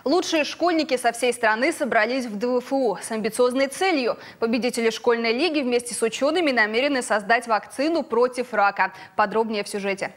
Лучшие школьники со всей страны собрались в ДВФУ с амбициозной целью. Победители школьной лиги вместе с учеными намерены создать вакцину против рака. Подробнее в сюжете.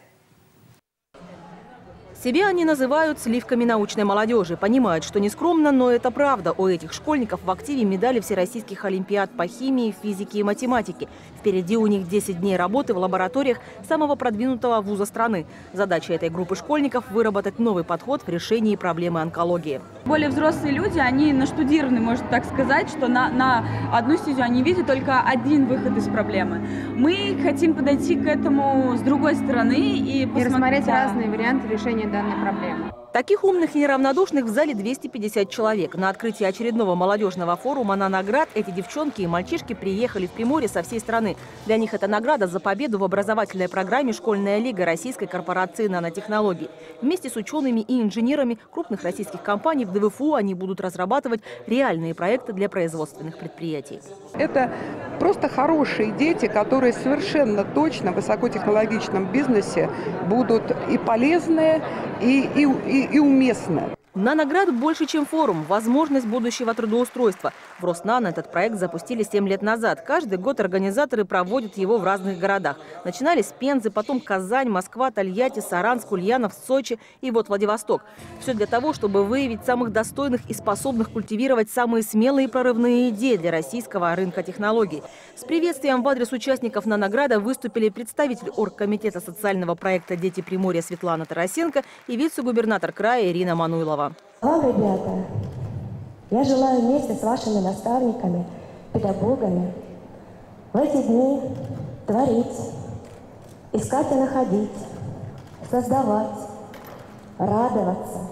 Себя они называют сливками научной молодежи. Понимают, что не скромно, но это правда. У этих школьников в активе медали всероссийских олимпиад по химии, физике и математике. Впереди у них 10 дней работы в лабораториях самого продвинутого вуза страны. Задача этой группы школьников – выработать новый подход в решении проблемы онкологии. Более взрослые люди, они наштудированы, можно так сказать, что на одну стезю они видят только один выход из проблемы. Мы хотим подойти к этому с другой стороны и рассмотреть разные варианты решения данной проблемы. Таких умных и неравнодушных в зале 250 человек. На открытии очередного молодежного форума на наград эти девчонки и мальчишки приехали в Приморье со всей страны. Для них это награда за победу в образовательной программе «Школьная лига» Российской корпорации нанотехнологий. Вместе с учеными и инженерами крупных российских компаний в ДВФУ они будут разрабатывать реальные проекты для производственных предприятий. Это просто хорошие дети, которые совершенно точно в высокотехнологичном бизнесе будут и полезные, и уместные. Наноград больше, чем форум. Возможность будущего трудоустройства. В Роснано этот проект запустили 7 лет назад. Каждый год организаторы проводят его в разных городах. Начинали с Пензы, потом Казань, Москва, Тольятти, Саранск, Ульянов, Сочи и вот Владивосток. Все для того, чтобы выявить самых достойных и способных культивировать самые смелые и прорывные идеи для российского рынка технологий. С приветствием в адрес участников Нанограда выступили представитель оргкомитета социального проекта «Дети Приморья» Светлана Тарасенко и вице-губернатор края Ирина Мануйлова. Вам, ребята, я желаю вместе с вашими наставниками, педагогами в эти дни творить, искать и находить, создавать, радоваться.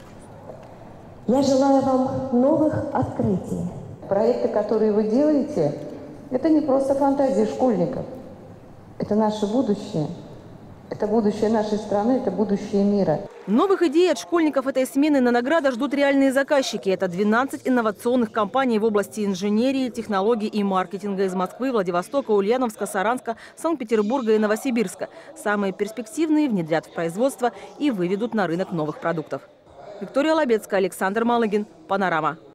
Я желаю вам новых открытий. Проекты, которые вы делаете, это не просто фантазии школьников. Это наше будущее. Это будущее нашей страны, это будущее мира. Новых идей от школьников этой смены Нанограда ждут реальные заказчики. Это 12 инновационных компаний в области инженерии, технологий и маркетинга из Москвы, Владивостока, Ульяновска, Саранска, Санкт-Петербурга и Новосибирска. Самые перспективные внедрят в производство и выведут на рынок новых продуктов. Виктория Лобецкая, Александр Малыгин. Панорама.